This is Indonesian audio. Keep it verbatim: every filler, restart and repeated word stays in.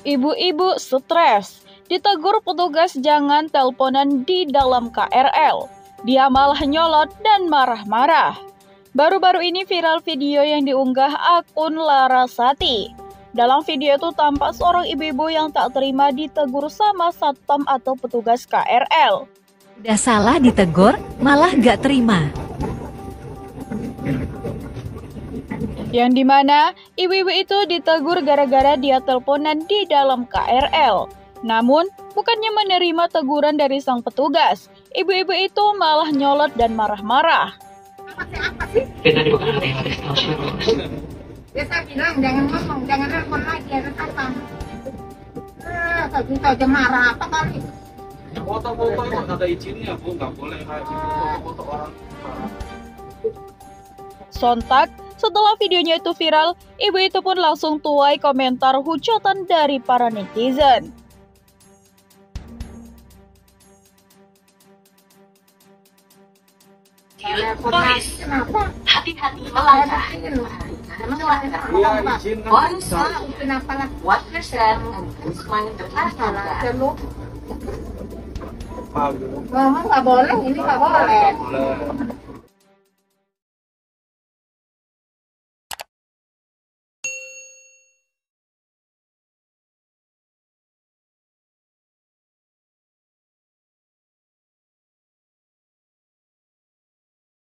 Ibu-ibu stres, ditegur petugas jangan teleponan di dalam K R L. Dia malah nyolot dan marah-marah. Baru-baru ini viral video yang diunggah akun Larasati. Dalam video itu tampak seorang ibu-ibu yang tak terima ditegur sama satpam atau petugas K R L. Udah salah ditegur, malah gak terima. Yang dimana ibu-ibu itu ditegur gara-gara dia teleponan di dalam K R L. Namun, bukannya menerima teguran dari sang petugas, ibu-ibu itu malah nyolot dan marah-marah. Kita bukan ada yang harus tahu siapa. Ya saya bilang jangan ngomong, jangan telepon lagi, ada apa? Eh, kalau kita aja marah apa kali? Foto-foto itu ada izinnya, Bu, nggak boleh foto-foto orang. Sontak, setelah videonya itu viral, ibu itu pun langsung tuai komentar hujatan dari para netizen. Polis, Kenapa? hati-hati melangkah. Emang lahir Iya, izin kan Polis, bisa. kenapa lah? what percent semuanya depan Salah aja lu. Apa gitu? Ngomong nggak boleh, ini nggak boleh. Boleh.